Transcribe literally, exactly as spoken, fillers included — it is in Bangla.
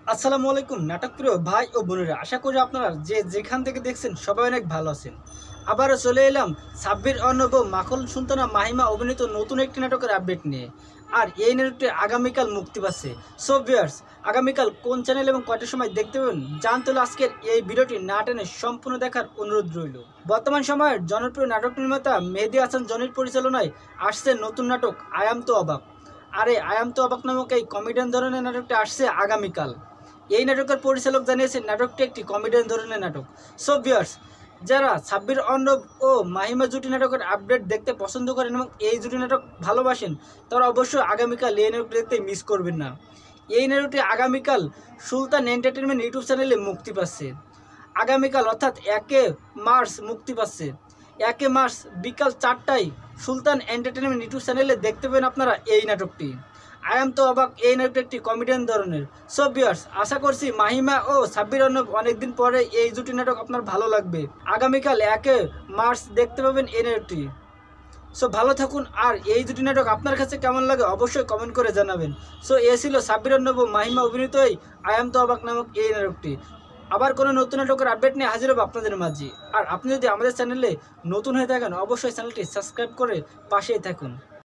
আসসালামু আলাইকুম নাটক প্রিয় ভাই ও বোনেরা, আশা করি আপনারা যে যেখান থেকে দেখছেন সবাই অনেক ভালো আছেন। আবারও চলে এলাম সাব্বির অর্ণব ও মাখন সুলতানা মাহিমা অভিনীত নতুন একটি নাটকের আপডেট নিয়ে। আর এই নাটকটি আগামীকাল মুক্তি পাচ্ছে। সো ভিউয়ার্স, আগামীকাল কোন চ্যানেল এবং কয়টার সময় দেখতে পাবেন জানতে হলে আজকের এই ভিডিওটি না টেনে সম্পূর্ণ দেখার অনুরোধ রইল। বর্তমান সময়ের জনপ্রিয় নাটক নির্মাতা মেহেদী হাসান জনির পরিচালনায় আসছে নতুন নাটক আই এম তো অবাক। আর এই আই এম তো অবাক নামক এই কমেডিয়ান ধরনের নাটকটি আসছে আগামীকাল। এই নাটকের পরিচালক জানিয়েছেন নাটকটি একটি কমেডিয়ান ধরনের নাটক। সো ভিউয়ার্স, যারা সাব্বির অর্ণব ও মাহিমা জুটি নাটকের আপডেট দেখতে পছন্দ করেন এবং এই জুটি নাটক ভালোবাসেন, তারা অবশ্যই আগামীকাল এই নাটকটি দেখতে মিস করবেন না। এই নাটকটি আগামীকাল সুলতান এন্টারটেনমেন্ট ইউটিউব চ্যানেলে মুক্তি পাচ্ছে। আগামীকাল অর্থাৎ একে মার্চ মুক্তি পাচ্ছে। একে মার্চ বিকাল চারটায় সুলতান এন্টারটেনমেন্ট ইউটিউব চ্যানেলে দেখতে পাবেন আপনারা এই নাটকটি। আই এম তো অবাক এই নাটকটি একটি কমেডিয়ান ধরনের। সো ভিউয়ার্স, আশা করছি মাহিমা ও সাব্বির অর্ণব অনেকদিন পরে এই জুটি নাটক আপনার ভালো লাগবে। আগামীকাল একে মার্চ দেখতে পাবেন এই নাটকটি। সো ভালো থাকুন। আর এই জুটি নাটক আপনার কাছে কেমন লাগে অবশ্যই কমেন্ট করে জানাবেন। সো এ ছিল সাব্বির অর্ণব ও মাহিমা অভিনীত এই আই এম তো অবাক নামক এই নাটকটি। আবার কোনো নতুন নাটকের আপডেট নিয়ে হাজির হবো আপনাদের মাঝে। আর আপনি যদি আমাদের চ্যানেলে নতুন হয়ে থাকেন অবশ্যই চ্যানেলটি সাবস্ক্রাইব করে পাশেই থাকুন।